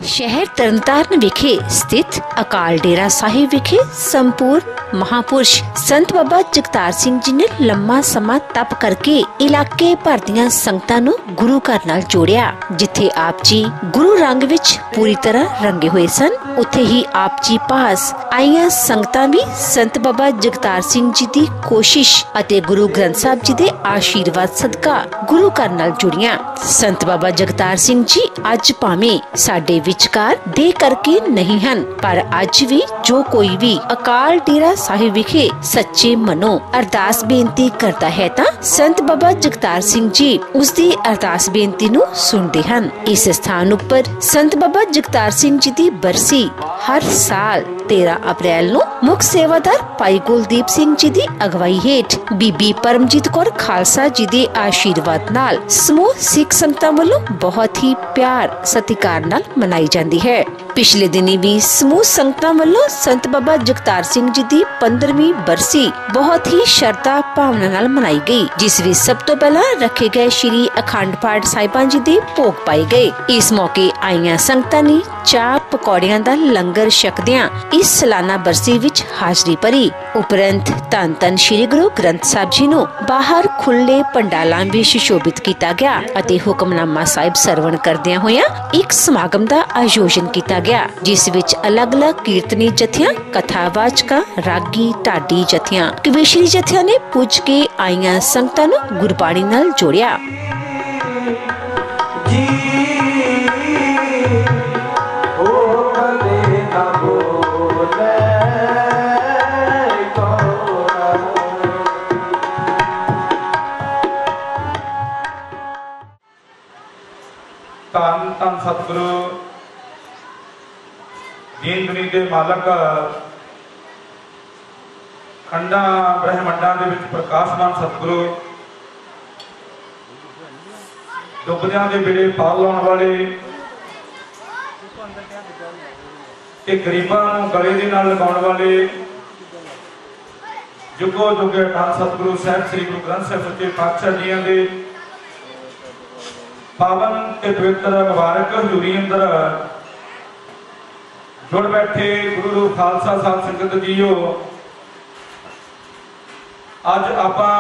शहर तरनताਰਨ विखे स्थित अकाल डेरा साहिब विखे संपूर्ण महापुरुष संत बाबा जगतार सिंह जी ने लंबा समा तप करके इलाके भर दीआं संगतां नूं गुरु घर नाल जोड़िया। जिथे आप जी गुरु रंग विच पूरी तरह रंगे हुए सन, उत्थे ही आप जी पास आईयां संगतां भी संत बाबा जगतार सिंह जी दी कोशिश अते गुरु ग्रंथ साहिब जी दे आशीर्वाद सदका गुरु घर नाल जुड़ियां। संत बाबा जगतार सिंह जी अज भावें साडे विचकार दे करके नहीं हन, पर अज भी जो कोई भी अकाल डेरा साहिब विखे सच्चे मनो अरदास बेनती करता है तां संत बाबा जगतार सिंह जी उसदी अरदास बेनती नूं सुनदे हन। इस स्थान उपर संत बाबा जगतार सिंह जी दी बरसी हर साल 13 अप्रैल नूं मुख सेवादार भाई कुलदीप सिंह जी दी अगवाई हेठ बीबी परमजीत कौर खालसा जी दे आशीर्वाद नाल समूह सिख संगतां वल्लों बहुत ही प्यार सत्कार नाल मनाई जाती है। पिछले दिनी भी समूह संगतां वल्लों संत बाबा जगतार सिंह जी दी 15वीं बरसी बहुत ही श्रद्धा भावना नाल मनाई गई, जिस विच सब तो पहला रखे गए श्री अखंड पाठ साहिबां जी दे भोग पाए गए। इस मौके आईयां संगतां ने चाह पकौड़ियां दा लंगर छकदियां इस सालाना बरसी विच हाजरी भरी। उपरंत धन धन श्री गुरु ग्रंथ साहिब जी नूं बाहर खुले पंडालां विच सुशोभित किया गया अते हुक्मनामा साहिब सरवण करदियां होइयां एक समागम दा आयोजन किया गया, जिस विच अलग अलग कीर्तनी जथियां, कथावाचकां, रागी ढाडी जथियां, कविशरी जथियां ने पुज के आईयां संगतां नूं गुरबाणी नाल जोड़िया। धन धन सतगुरु दीन दुनी के मालक खंडा ब्रह्मंडा दे विच प्रकाशमान सतगुरु दुबदियां दे बेड़े पार लाउण वाले ते गरीबां नूं गले दे नाल लगाउण वाले जुगो जुगे धन सतगुरु साहिब श्री गुरु ग्रंथ साहिब सच्चे पातशाह जियां दे पावन ते पवित्र मुबारक हजूरी अंदर जुड़ बैठे गुरु रूप खालसा साध संगत जीओ, अज आपां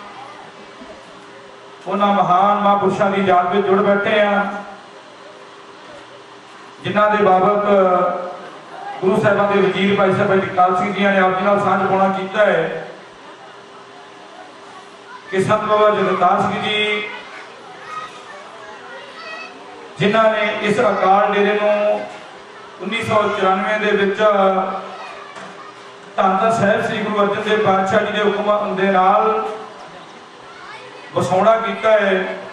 उन्हां महान महापुरुषां दी याद विच जुड़ बैठे हैं जिन्हां दे बाबत गुरु साहिबां दे वजीर भाई साहब जगतार सिंह जी ने आप जी नाल सांझ पाउणा कीता है कि संत बाबा जगतार सिंह जी जिन्हां ने इस अकाल डेरे नूं 1994 दे विच धन धन साहिब श्री गुरु अर्जन देव पातशाह जी के हुक्म दे नाल वसाउणा कीता है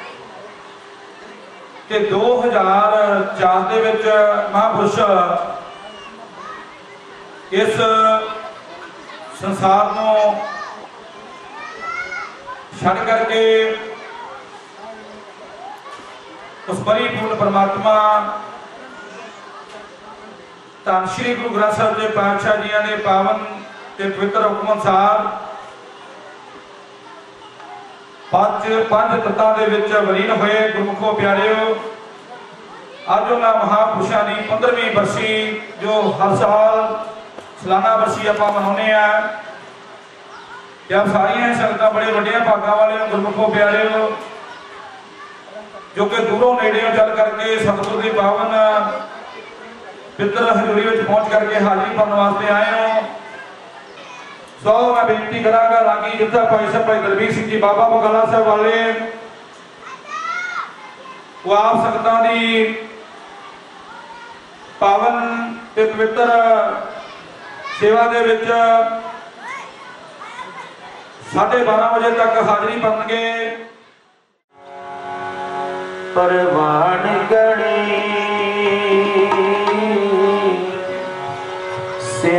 कि 2004 दे विच महापुरुष इस संसार नूं छड़ करके उस परिपूर्ण परमात्मा धन श्री गुरु ग्रंथ साहिब के पातशाह जी ने पावन ते पवित्र हुक्म अनुसार पंज तत्तां दे विच वलीन होए गुरमुखो प्यारिओ, अज उन्हां महापुरुषां दी 15वीं बरसी जो हर साल सालाना बरसी आपां मनाउने आ, क्या सारियां संगतां बड़े वड्डियां भागां वाले गुरमुखो प्यारिओ जो कि दूरों नेड़ियों चल करके सतगुरु की पावन पितर हजूरी में पहुंच करके हाजिरी भरने वास्ते आए हो। सो मैं बेनती करांगा रागी जिद्दा भाई साहब भाई दलबीर सिंह जी बाबा बकाला साहब वाले वो आप संगतां दी पावन ते पवित्र सेवा दे विच 12:30 बजे तक हाजिरी भरनगे। परवान गणी से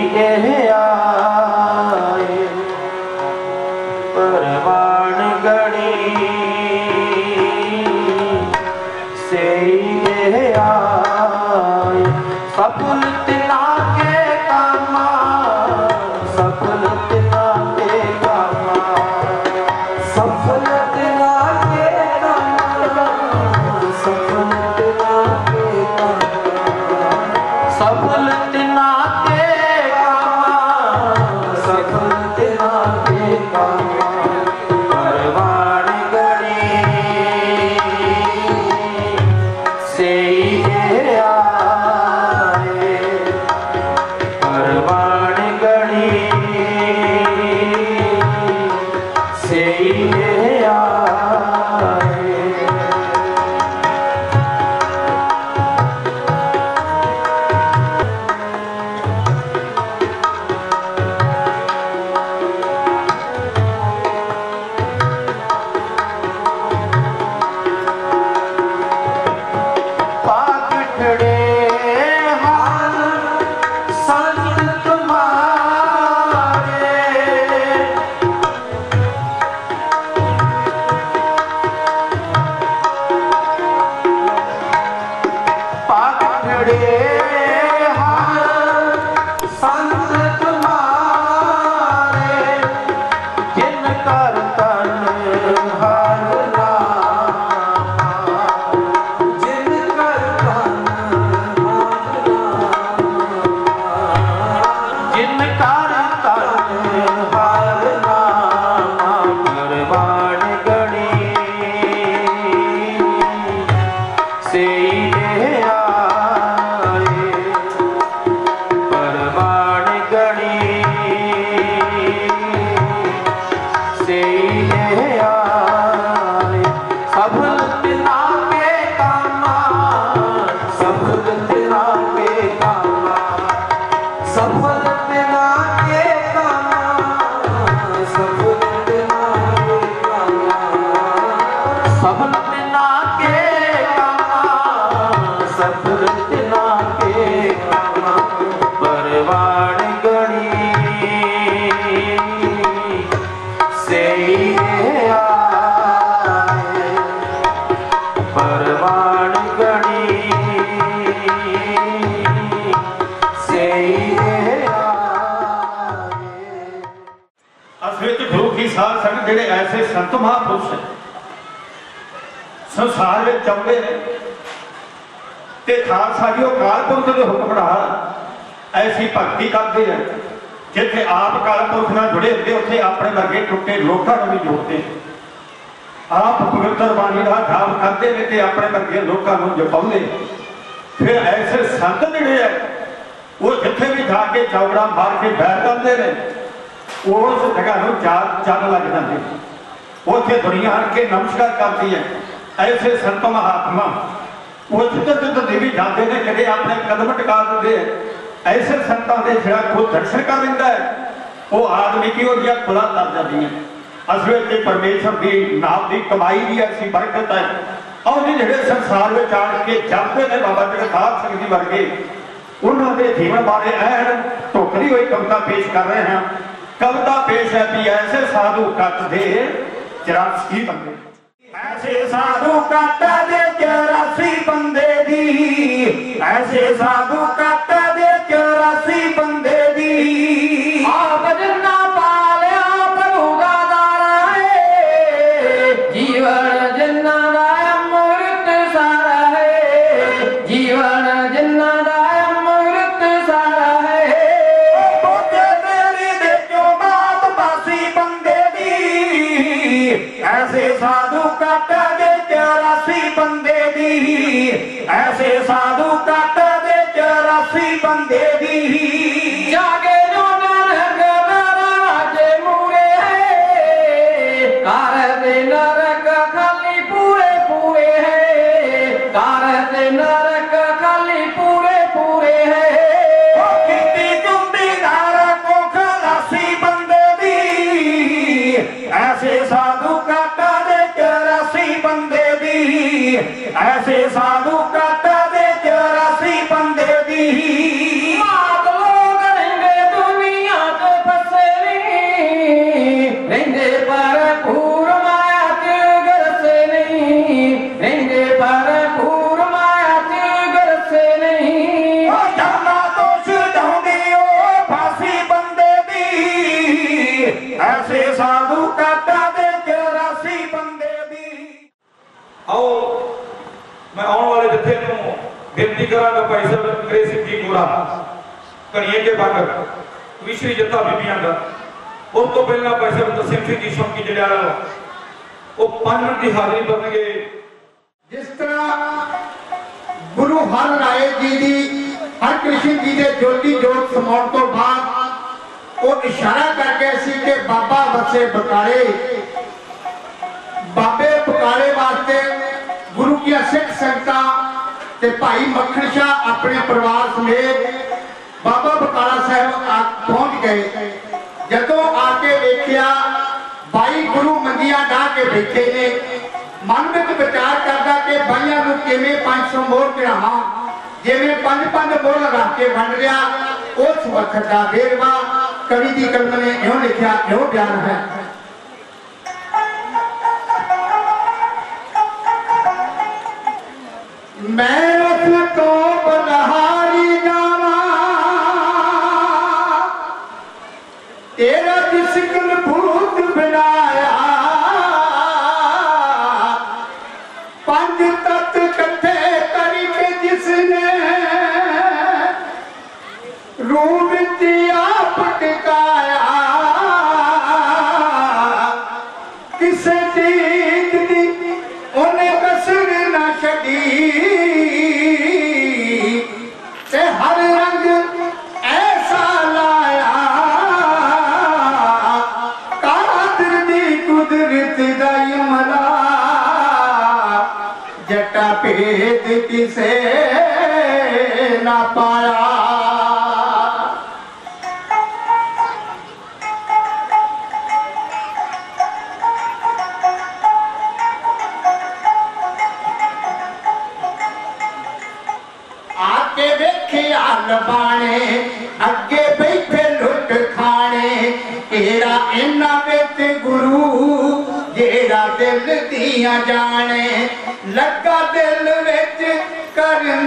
आए, परवान गणी से आए, सफल तिना के कामा, सफल तिना के कामा, सफल तिना के कामा, सफल तिना के कामा। सफल तिना के कामा परवान गणी से आए परवान गणी से गुरु की साध संगत जिहड़े ऐसे संत महापुरुष है संसार में चलते हैं ते खालसा जी काल पुरख के हुक्म नाल ऐसी भगती करते हैं जिथे आप काल पुरख नाल जुड़े होते उत्थे अपने वर्गे टुटे लोगों को भी जोड़ते हैं आप पवित्र बाणी का जाप करते हैं ते अपने वर्गे लोगों को जपाते फिर ऐसे संत जिहड़े है वो जिथे भी जाके चौड़ा मार के बैठ जाते हैं उस जगह चल लग जाते उत्थे दुनिया आन के नमस्कार करती है ऐसे संत महात्मा वो जिधर जिधर देवी जाते हैं कदे अपने कदम टिका देते हैं ऐसे संतां दे जिहड़ा कोई दर्शन कर लेंदा है वो आदमी की हो जिहा खुला कर जाती है असल में परमेश्वर की नाम की कमाई भी ऐसी बरकत है और जिहड़े संसार में आण के जपते हैं बाबा जगतार सिंह जी वर्गे उन्होंने जीवन बारे ऐन ढोकरी हुई कविता पेश कर रहे हैं कविता पेश है कि ऐसे साधु कट दे 84 बंदे ऐसे साधु कट दे 84 बंदे दी ऐसे साधु कट दे 84 बंदे दी आप जिन्ना पालिया प्रभु दा दारा है जीवन जिन्ना दा अमृत सारा है जीवन जिन्ना दा अमृत सारा है ऐसे साधु कट दे 84 बंदे दी ऐसे साधु कट दे 84 बंदे दी जागे जो नानक राजे मूरे है कार दे नरक खाली पूरे पूरे है कार दे नरक खाली पूरे पूरे है खेती चुंबी धार को खलासी बंदे दी ऐसे साधु कट दे 84 बंदे दी ऐसे साधु कट दे 84 बंदे दी मात लोग रहेंगे दुनिया च फसे नहीं रहेंगे पर पूर माया च गरसे नहीं रहेंगे पर पूर माया च गरसे नहीं धर्मा तो छुड़ाउंदी ओ फांसी बंदे दी ऐसे साधु कट दे 84 बंदे दी आओ मैं आने वाले जत्थे नूं बेनती करांगा भाई साहब अंग्रेज सिंह जी गोरा कणिए के बागर विश्री जत्था बीबियां दा उस तो पहला भाई साहब दसिम सिंह जी शौकी जड़ियाला वो 5 मिनट की हाजिरी करनगे जिस तरह गुरु हर राय जी दी हर कृष्ण जी दे ज्योति जोत समाउण तो बाद वो इशारा करके सी कि बाबा वसे बकाले बाबे बकाले वास्ते गुरु की सिख संगतां ते भाई मक्खन शाह अपने परिवार समेत बाबा बकाला साहब पहुंच गए जदों आके वेख्या भाई गुरु मंजियां डाह के बैठे ने मन में विचार करता कि भाइयों को किवें 500 मोहर चढ़ावां जिवें 5-5 मोहर रख के वंड लिया उस वक्त का वेरवा कवि की कलम ने इहो लिखा इहो बयान है मैं उसको बलहारी जावा तेरा जिसकन भूत बनाया 5 तत्व कट्ठे करके जिसने रूप आप टिकाया किसे चीज दी उन्हें कसर न छड़ी ते हर रंग ऐसा लाया कादर दी कुदरत दा यमला जटा भेद किसे ना पाया ख्याल बाणे अगे बैठे लुट खाने तेरा इन्ना विच गुरु जेड़ा दिल दियां जाने लगा दिल विच करन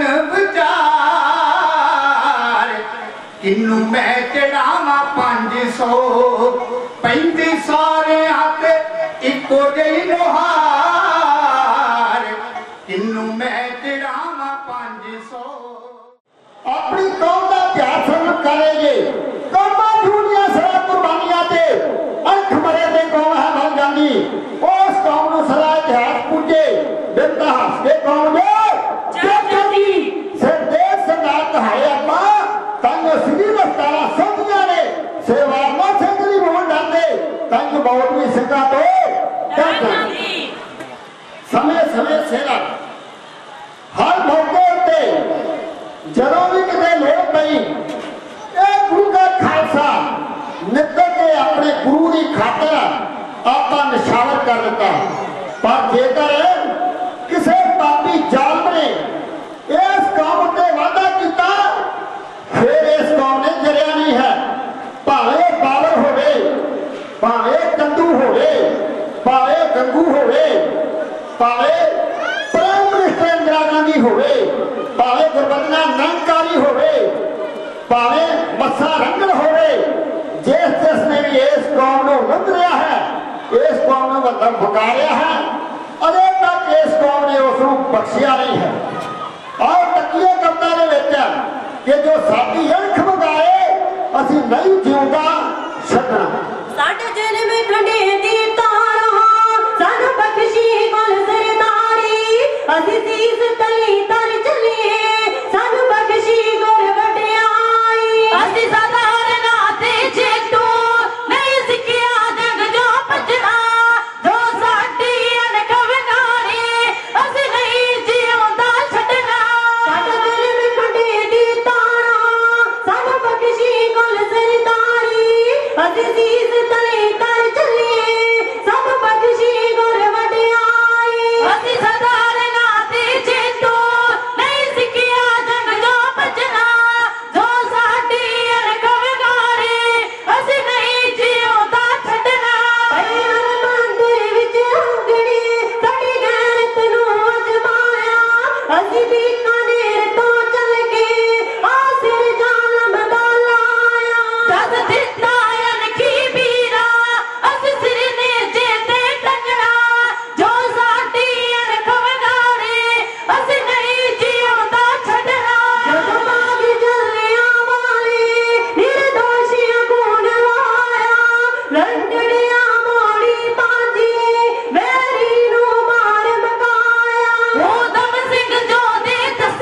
विचार किन्नू मैं चढ़ावा 500 पैंती सारे हाथ इको जही लोहार किन्नू मैं चढ़ावा 500 अपनी कौम का इतिहास करेंगे कौमां झूठियां सरा कुर्बानियां ते अख मरे ते कौम है बन जाती उस कौम नूं सरा इतिहास पूजे बिंदा हस के कौम में जगती सिर देश सरदार कहाए अम्मा तंग सिरी रफ्तारा सदियां ने सेवारना सिंगरी बोल डालते तंग बहुत भी सिंगा तो समय समय सेरा हर मौके उत्ते जदों भी किते लोड़ पई गुरु का खालसा निकल के अपने गुरु की खातर आपा निशावर कर दिता पर जेकर किसी पापी जालम ने इस कौम से वादा किया फिर इस कौम ने जरिया नहीं है भावे बाबर होवे भावे कंदू होवे भावे गंगू होवे भावे प्राइम मिनिस्टर इंदिरा गांधी होवे भावे गुरबचन निरंकारी होवे भावे मस्सा रंगल होवे जिसने भी इस कौम को वंद रहा है इस कौम को मतलब फकारिया है अजे तक इस कौम ने उसको बख्शिया नहीं है और तकिए कब्जा कि जो साडी अख मंगाए असी नहीं जीउंदा छड्डना साडे जन्म खंडे दी तारा सानू बख्शी गुल सरदारी असी सीस तली तर चले सानू बख्शी गुल वडियाई असी साधारण आते जेटू नहीं सिखिया जग जो भजना जो साडी अनख विगाड़ी असी नहीं जीउंदा छड्डना साडे जन्म खंडे दी तारा सानू बख्शी गुल सरदारी असी सीस तली तर चले सानू बख्शी गुल वडियाई असी साधारण आते जेटू नहीं सिखिया जग जो भजना जो साडी अनख विगाड़ी असी नहीं जीउंदा छड्डना पैर मंदिर विच अंगड़ी साडी गैरत नूं अजमाया असी बीकानेर तो चल के आसिर जालम दा लाया जद दिता अनखी बीरा असी सिर ने जेते टंगना जो साडी अनख विगाड़ी असी नहीं जीउंदा छड्डना जद बाग जलिया वाली निर्दोषियां खून वहाया लंगड़िया मोड़ी बाजी वैरी नूं मार मकाया उधम सिंह जो दे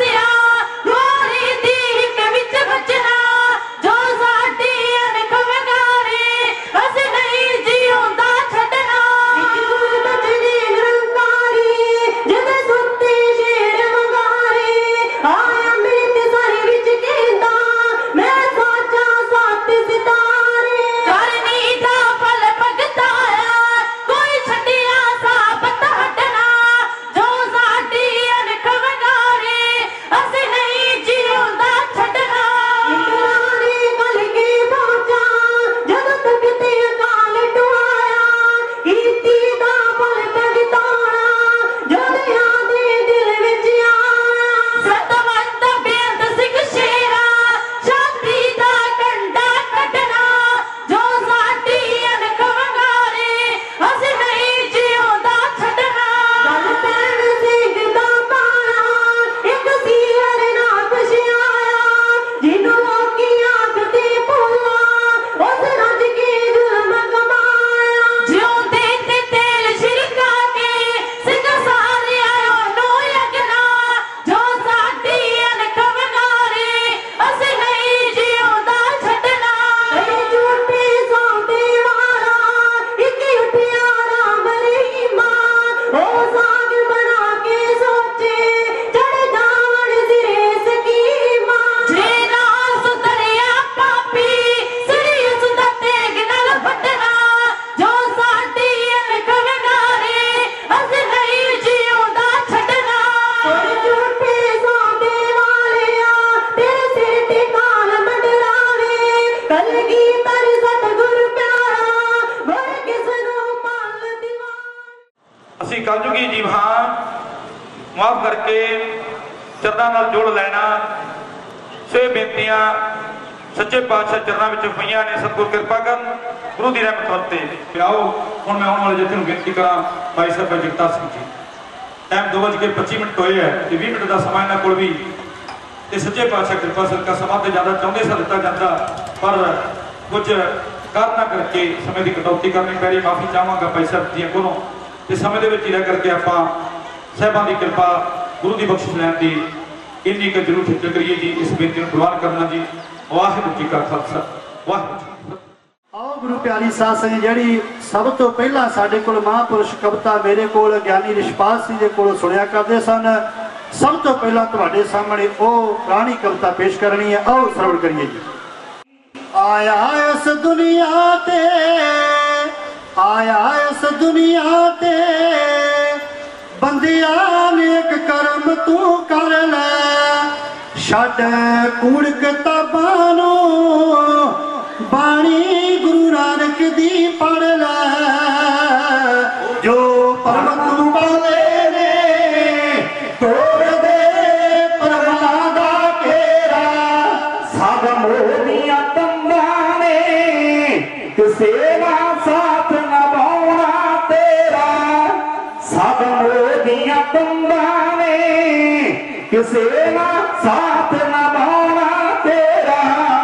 ਚਰਨਾਂ ਨਾਲ ਜੋੜ ਲੈਣਾ। ਸੇ ਬੇਨਤੀਆਂ सच्चे पातशाह चरणों में पईयां ने। सतगुर कृपा कर गुरु की रहमत वरते। आओ हुण मैं आने वाले जथे बेनती करा भाई साहब जगतार सिंह जी। टाइम 2:25 होए है, 20 मिनट का समा इन्हां कोल भी ते सच्चे पातशाह कृपा सदका समा ते ज़्यादा चाहुंदे सा दिता जाता, पर कुछ कारणा करके समय की कटौती करनी पै रही। माफ़ी चाहांगा भाई साहब जी कोलों ते समय दे विच रह करके आपां साहिबां की कृपा गुरु की बख्शिश लैण दी इन्नी क जरूर फिक्र करिए जी। इस बेनती नूं प्रवान करना जी। वाहिगुरू जी का खालसा वाहिगुरू। आओ गुरु प्यारी साध संगत जी, सब तो पहला साडे कोल महापुरुष कविता मेरे कोल ज्ञानी रिशपाल सिंह दे कोलों सुनिया करते सन। सब तो पहला तुहाडे सामने ओ पुरानी कविता पेश करनी है। आओ श्रवण करिए जी। आया इस दुनिया ते, आया इस दुनिया ते बंदिया नेक कर्म तू कर ले। छड्ड कूड़ किताबां नूं बाणी गुरु नानक दी पढ़ ले। जो परम तू पाले ने तोड़ दे परमां दा घेरा। सब मोहनियां तंबां ने किसे ना साथ निभाउणा तेरा। सब मोहनियां तंबां ने किसे ना साथ निभाना तेरा।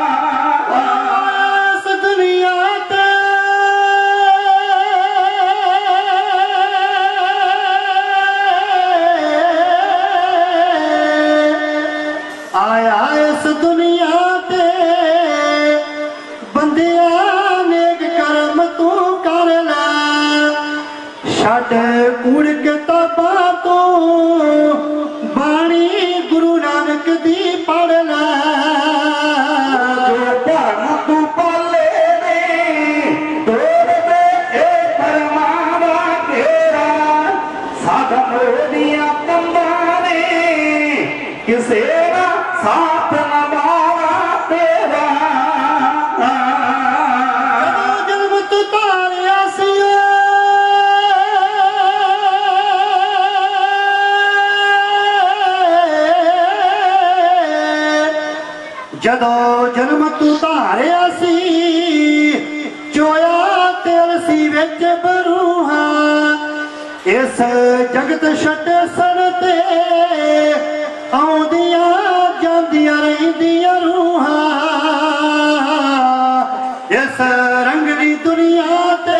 इस दुनिया ते आया इस दुनिया ते बंदिया नेक कर्म तू कर ले। छड्ड कूड़ किताबां तू बाणी गुरु नानक दी पढ़ ले। जो धर्म तू पाले ने तोड़ दे ए परमां दा घेरा। सब मोहनियां तंबां ने किसे ना साथ निभाना तेरा। जन्म तू तारिया सी जदों जन्म तू धारिया सी चोया तेरे सी विच बरूहा। इस जगत छड्डे सन ते आउंदियां जांदियां रहिंदियां रूहां। इस रंगली दुनिया ते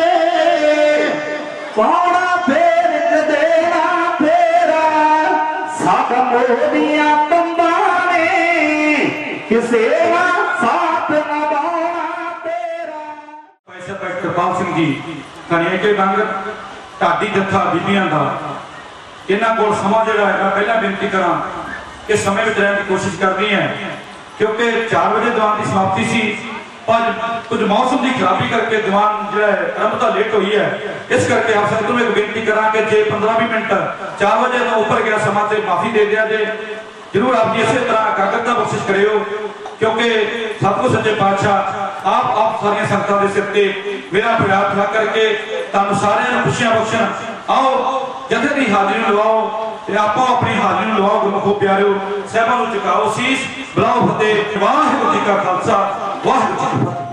पाउणा फेर देना फेरा। सब मोहनियां तंबां ने किसे ना साथ निभाना तेरा। भाई साहब कृपाल सिंह जी कनिया के रंग ढाडी जत्था बीबियां दा। इन्हां कोल समां जिहड़ा है पहला बेनती करा कि समय विच रहण दी कोशिश करनी है, क्योंकि 4 बजे दीवान की समाप्ति सी, पर कुछ मौसम की खराबी करके दीवान जो है आरंभता लेट हुई है। इस करके आप सबको एक बेनती करा कि जे 15-20 मिनट 4 बजे तो ऊपर गया समा से माफी दे दिया जे। जरूर आप जी इसी तरह एकाग्रता बख्शिश करियो, क्योंकि सतगुर सच्चे पातशाह आप सारिया संगतां दे सिर ते मेरा प्रयास खड़ा करके तुहानूं सारिआं नूं खुशियां बख्शण। आओ जथे दी हाज़री लवाओ ते आपो अपनी हाज़री लवाओ। गुरमुखो प्यारिओ साहिबां नूं झुकाओ शीश, बुलाओ फतेह। वाहिगुरू जी का खालसा वाहिगुरू जी की फतेह।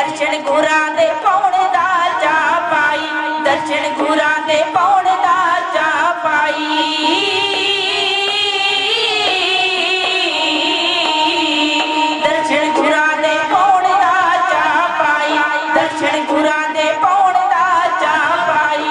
दर्शन गुरां दे पाउण दा चा पाई दर्शन गुरां दे पाउण दा चा पाई दर्शन गुरां दे पाउण दा चा पाई दर्शन गुरां दे पाउण दा चा पाई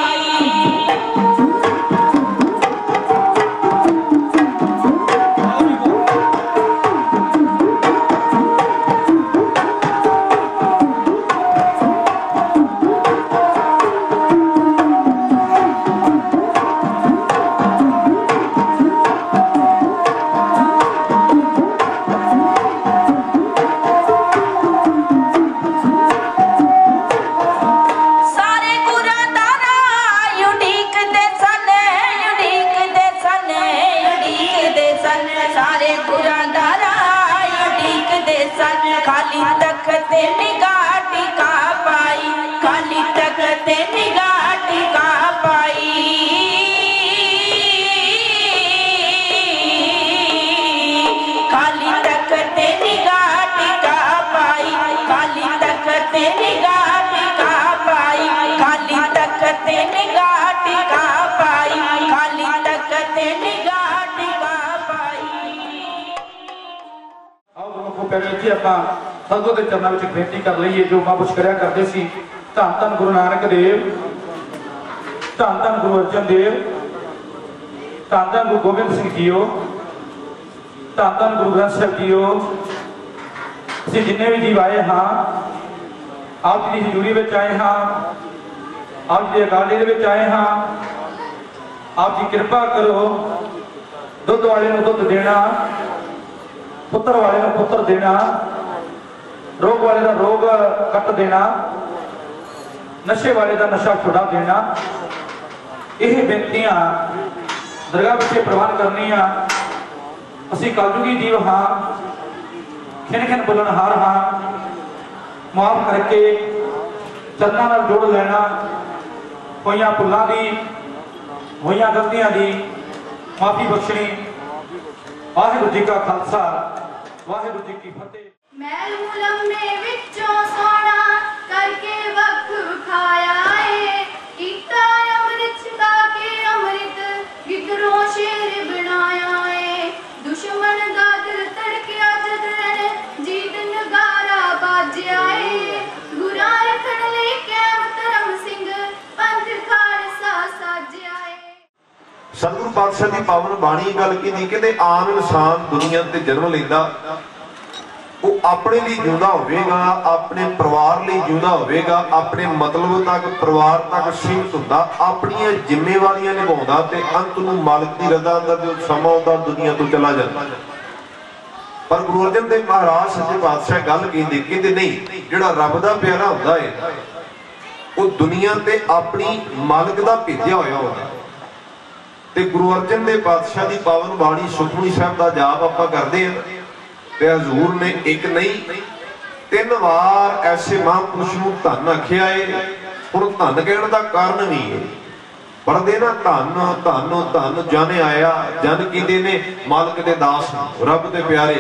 खाली तख्त निगाह टिका पाई खाली तख्त निगाह टिका पाई खाली तख्त निगाह टिका पाई खाली तख्त निगाह टिका पाई खाली तख्त निगाह टिका पाई खाली तख्त निगाह टिका पाई जी ਆਪਾਂ ਸਤਿਗੁਰੂ ਦੇ ਚਰਨਾਂ ਵਿੱਚ ਬੇਨਤੀ ਕਰ ਲਈਏ ਜੋ ਮਹਾਂਪੁਰਸ਼ ਕਰਿਆ ਕਰਦੇ ਸੀ ਧੰਨ ਧੰਨ ਗੁਰੂ ਨਾਨਕ ਦੇਵ ਧੰਨ ਧੰਨ ਗੁਰੂ ਅਰਜਨ ਦੇਵ ਧੰਨ ਧੰਨ ਗੁਰੂ ਗੋਬਿੰਦ ਸਿੰਘ ਜੀਓ ਧੰਨ ਧੰਨ ਗੁਰੂ ਗ੍ਰੰਥ ਸਾਹਿਬ ਜੀਓ ਅਸੀਂ ਜਿੰਨੇ ਵੀ ਜੀਵ ਆਏ ਹਾਂ ਆਪ ਜੀ ਦੀ ਹਜ਼ੂਰੀ ਵਿੱਚ ਆਏ ਹਾਂ ਆਪ ਜੀ ਦੇ ਅਕਾਲ ਦੇ ਵਿੱਚ ਆਏ ਹਾਂ ਆਪ ਜੀ ਕਿਰਪਾ ਕਰੋ ਦੁੱਧ ਵਾਲੇ ਨੂੰ ਦੁੱਧ ਦੇਣਾ पुत्र वाले को पुत्र देना रोग वाले का रोग कट देना नशे वाले का नशा छुड़ा देना यह बेनतियां दरगाह पिछे प्रवान करनिया असी कलयुगी जीव हाँ खिन खिन बुलनहार हाँ माफ करके चरना नाल जोड़ लेना होइयां भुल्लां दी होइयां गलतियां दी माफी बख्शनी वाहिगुरू जी का खालसा वाहिगुरू जी की फतेह मैल मुलम्मे विचों सोना करके वक्त खाया है कीता अमृत छिका के अमृत गिदरों शेर बनाया है दुश्मन दा दिल तड़किया जदन जीत नगारा बाजिया है गुरा रखन ले कैम धर्म सिंह पंथ खालसा साजिया है सतगुरु पातशाह की पावन बाणी गल की कहते आम इंसान दुनिया ते जन्म लेंदा वो अपने लिए जिंदा होवेगा अपने परिवार लिए जिंदा होवेगा अपने मतलब तक परिवार तक सीमित हुंदा अपनी जिम्मेवारियां निभाउंदा ते अंत नूं मालिक दी रज़ा दा जो समा आउंदा दुनिया तो चला जांदा पर गुरु अर्जन देव महाराज सच्चे पातशाह गल कहते नहीं जिहड़ा रब दा प्यारा हुंदा है वो दुनिया ते अपनी मालिक दा भेजिया होया हुंदा ते गुरु अर्जन देव पातशाह की पावन बाणी सुखमनी साहब का जाप आप करते हैं ते हजूर ने एक नहीं 3 बार ऐसे महापुरुष नूं धन आखिया है हुण धन कहण दा कारण भी है पढ़दे ना धन धन धन जन आया जन कहते ने मालिक दे दास रब दे प्यारे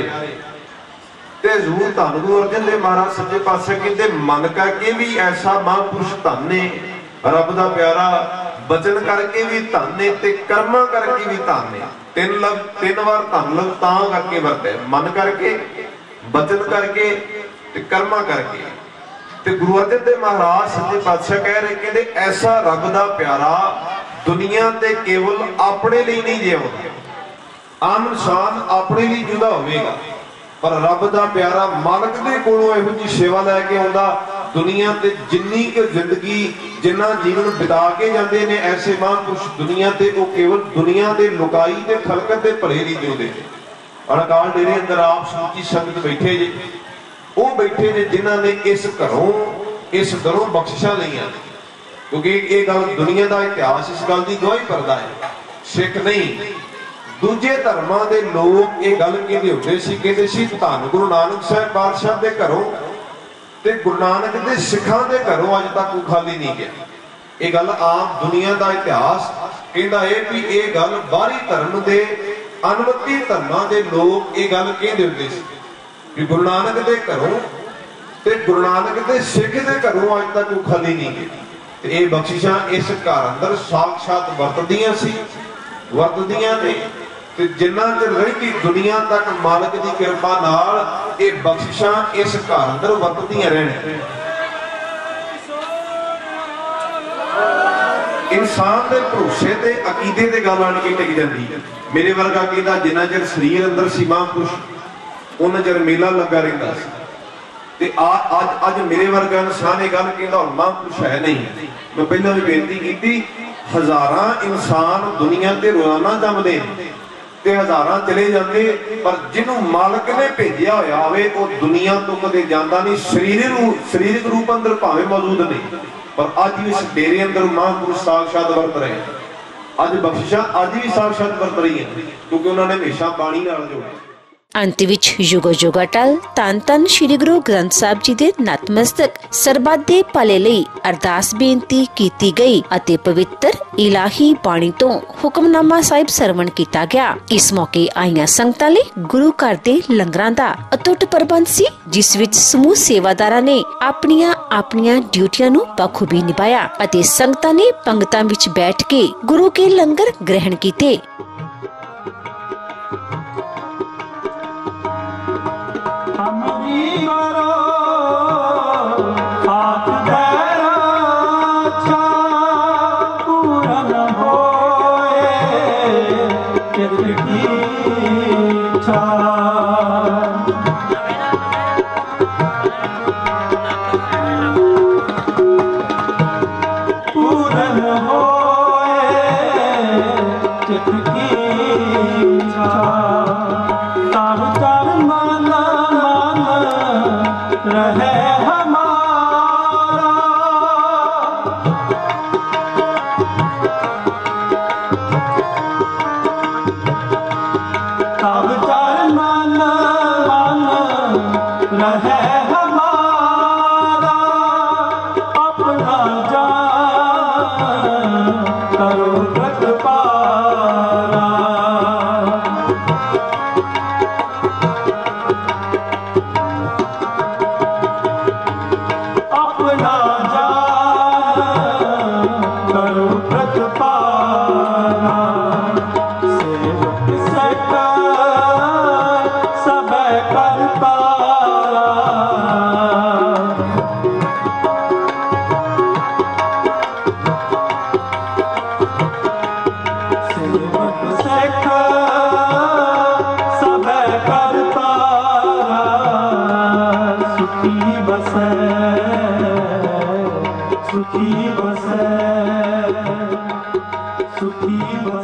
ते हजूर धन गुरु अर्जन देव महाराज सच्चे पातशाह कहते मन करके भी ऐसा महापुरुष धन ने रब दा प्यारा बचन करके भी धन ने ते कर्मा करके भी धन ने 3 बार धन लग तां करके वरते मन करके बचन करके ते कर्मा करके ते गुरु अर्जन देव महाराज सच्चे पातशाह कह रहे कहते ऐसा रब दा प्यारा दुनिया ते केवल अपने लिए नहीं जिउंदा आम इंसान अपने लिए जिंदा होवेगा पर रब दा प्यारा मालिक दे कोलों इहो जी सेवा लैके आउंदा दुनिया ते जिन्नी के जिंदगी जिन्ना जीवन बिता के जाते ने ऐसे महापुरुष दुनिया ते वो केवल दुनिया दे लुकाई ते खलकत दे भले नहीं जिउंदे अकाल डेरे अंदर आप समूची संगत बैठे जे वो बैठे ने जिन्हां ने इस घरों बख्शिशां लईआं क्योंकि ये गल दुनिया का इतिहास इस गल की गवाही करता है सिख नहीं दूजे धर्मां दे लोग ये गल कहते होंदे सी कहते सी धन गुरु नानक साहब पातशाह दे घरों ते गुरु नानक दे सिखां दे घरों अज तक कोई खाली नहीं गया ये गल आम दुनिया का इतिहास कहता है भी ये गल बाहरी धर्म दे अनमति धर्मां दे लोग ये गल कहते होंदे सी कि गुरु नानक दे घरों ਤੇ ਗੁਰੂ ਨਾਨਕ ਦੇ ਸਿੱਖ ਦੇ ਘਰੋਂ ਅੱਜ ਤੱਕ ਉਹ ਖਾਲੀ ਨਹੀਂ ਗਏ। ਤੇ ਇਹ ਬਖਸ਼ਿਸ਼ਾਂ ਇਸ ਘਰ ਅੰਦਰ ਸਾਖਸ਼ਾਤ ਵਰਤਦੀਆਂ ਸੀ, ਵਰਤਦੀਆਂ ਨੇ। ਤੇ ਜਿੰਨਾ ਚਿਰ ਰਹਿੰਦੀ ਦੁਨੀਆ ਤੱਕ ਮਾਲਕ ਦੀ ਕਿਰਪਾ ਨਾਲ ਇਹ ਬਖਸ਼ਿਸ਼ਾਂ ਇਸ ਘਰ ਅੰਦਰ ਵਰਤਦੀਆਂ ਰਹਿਣ। इंसान के भरोसे ते अकीदे ते गल आण के टिक जाती है। मेरे वर्गा कहता जिन्ना चिर शरीर अंदर सी महापुरुष उन्ना चिर मेला लगा रहिंदा सी। ते अज मेरे वर्गा इंसान ये गल कहता हुण महापुरुष है नहीं। मैं पहला भी बेनती की हज़ारां इंसान दुनिया ते रोजाना जमदे ते हज़ारां चले जाते, पर जिन्हों मालक ने भेजिया होया होवे वो दुनिया तो कदे जांदा नहीं। शरीरिक रूप अंदर भावें मौजूद नहीं, पर अज भी इस डेरे अंदर महापुरुष साक्षात वरत रहे। अज बख्शिशां अज भी साक्षात वरत रही है, क्योंकि उन्होंने हमेशा बाणी नाल जोड़िया। अंत विच युगो युग अटल धन धन श्री गुरु ग्रंथ साहिब जी दे नतमस्तक सरबत दे भले लई अरदास बेनती कीती गई अते पवित्र इलाही बाणी तो हुक्मनामा साहिब सरवण कीता गया। इस मौके आईयां संगतां लई गुरु घर दे लंगरां दा अटुट प्रबंध सी, जिस विच समूह सेवादारां ने अपनियां ड्यूटियां नूं बखूबी निभाया अते संगतां ने पंगतां विच बैठ के गुरु के लंगर ग्रहण कीते। सुखी